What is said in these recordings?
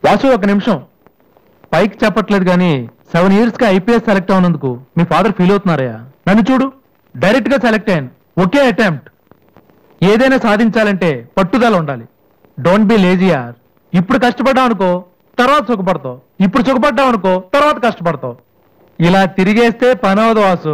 వాసు ఒక నిమిషం. పైకి చెప్పట్లేదు కానీ 7 years గా IPS సెలెక్ట్ అవునందుకు మీ ఫాదర్ ఫీల్ అవుతున్నారయ్యా. నన్ను చూడు, డైరెక్ట్ గా సెలెక్ట్ అయ్యాను. ఒకే అటెంప్ట్. ఏదైనా సాధించాలంటే పట్టుదల ఉండాలి. డోంట్ బి లేజీ యార్. ఇప్పుడు కష్టపడ్డావు అనుకో, తర్వాత సుఖపడతావు. ఇప్పుడు సుఖపడ్డావు అనుకో, తర్వాత కష్టపడతావు. ఇలా తిరిగేస్తే పని అవదు వాసు.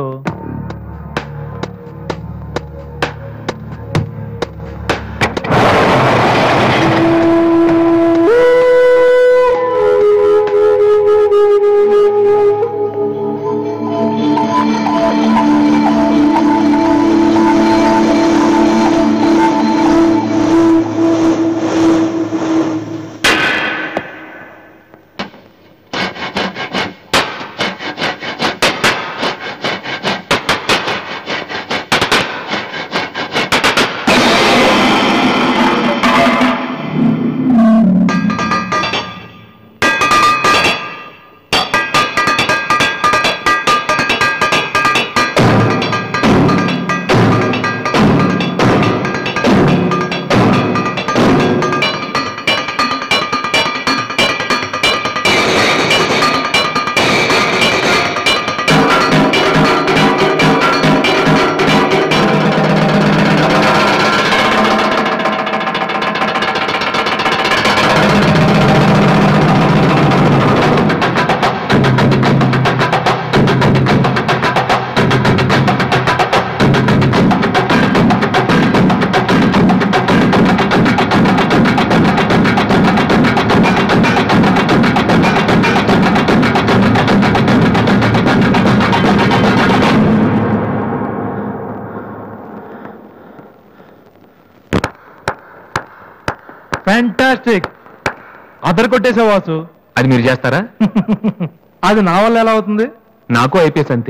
ఫ్యాంటాస్టిక్. అదర్ కొట్టేసే వాసు. అది మీరు చేస్తారా? అది నా వల్ల ఎలా అవుతుంది? నాకు IPS అంతే.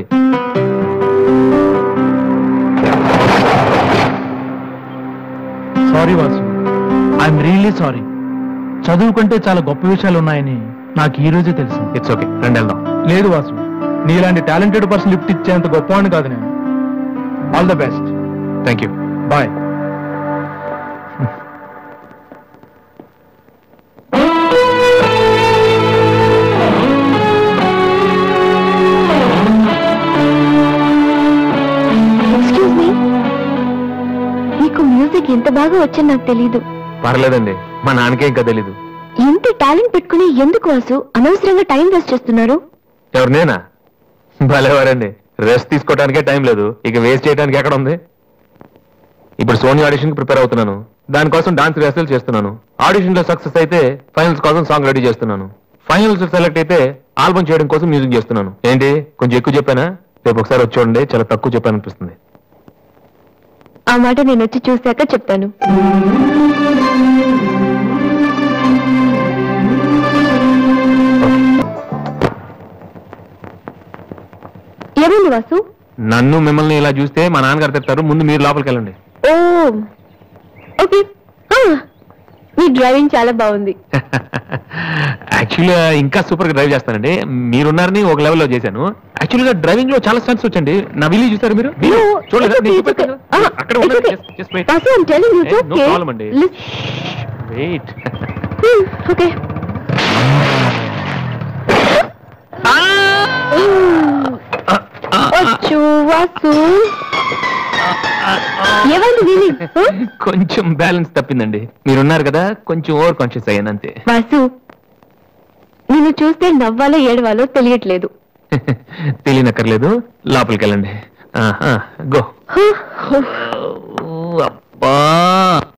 Sorry Vasu, I'm really sorry. చదువుకుంటే చాలా గొప్ప విషయాలు ఉన్నాయని నాకు ఈ రోజే తెలుసు. ఇట్స్ ఓకే, రండి వెళ్దాం. లేదు వాసు, నీలాంటి టాలెంటెడ్ పర్సన్ లిఫ్ట్ ఇచ్చేంత గొప్పవాడిని కాదు నేను. All the best. Thank you. Bye. Music ఎంత బాగా వచ్చని నాకు తెలీదు. పర్లేదండి, మా నాన్నకే ఇంకా తెలీదు. ఇంత టాలెంట్ పెట్టుకుని ఎందుకు వాసు అనవసరంగా టైం వేస్ట్ చేస్తున్నారు? ఎవరు, నేనా? భలేవారండి, రెస్ట్ తీసుకోవడానికే టైం లేదు, ఇక వేస్ట్ చేయడానికి ఎక్కడ ఉంది? ఇప్పుడు సోనీ ఆడిషన్ కి ప్రిపేర్ అవుతున్నాను. దానికోసం డాన్స్ రిహర్సల్ చేస్తున్నాను. ఆడిషన్ లో సక్సెస్ అయితే ఫైనల్స్ కోసం సాంగ్ రెడీ చేస్తున్నాను. ఫైనల్స్ సెలెక్ట్ అయితే ఆల్బమ్ చేయడం కోసం మ్యూజిక్ చేస్తున్నాను. ఏంటి కొంచెం ఎక్కువ చెప్పానా? రేపు ఒకసారి వచ్చి చూడండి, చాలా తక్కువ చెప్పాను అనిపిస్తుంది. ఆ మాట నేను వచ్చి చూశాక చెప్తాను. ఏమైంది వాసు? నన్ను మిమ్మల్ని ఇలా చూస్తే మా నాన్నగారు తిడతారు. ముందు మీరు లోపలికి వెళ్ళండి. ఓ ఓకే. మీ డ్రైవింగ్ చాలా బాగుంది. యాక్చువల్గా ఇంకా సూపర్ గా డ్రైవ్ చేస్తానండి. మీరున్నారని ఒక లెవెల్లో చేశాను. యాక్చువల్గా డ్రైవింగ్ లో చాలా స్టన్స్ వచ్చండి. నా వీలు చూసారు మీరు? చూడలేదు. వెయిట్. ఓకే. కొంచెం బ్యాలెన్స్ తప్పిందండి. మీరున్నారు కదా, కొంచెం ఓవర్ కాన్షియస్ అయ్యాను అంతే. వాసు, నిన్ను చూస్తే నవ్వాలో ఏడవాలో తెలియట్లేదు. తెలియనక్కర్లేదు, లోపలికి వెళ్ళండి. గో. అబ్బా.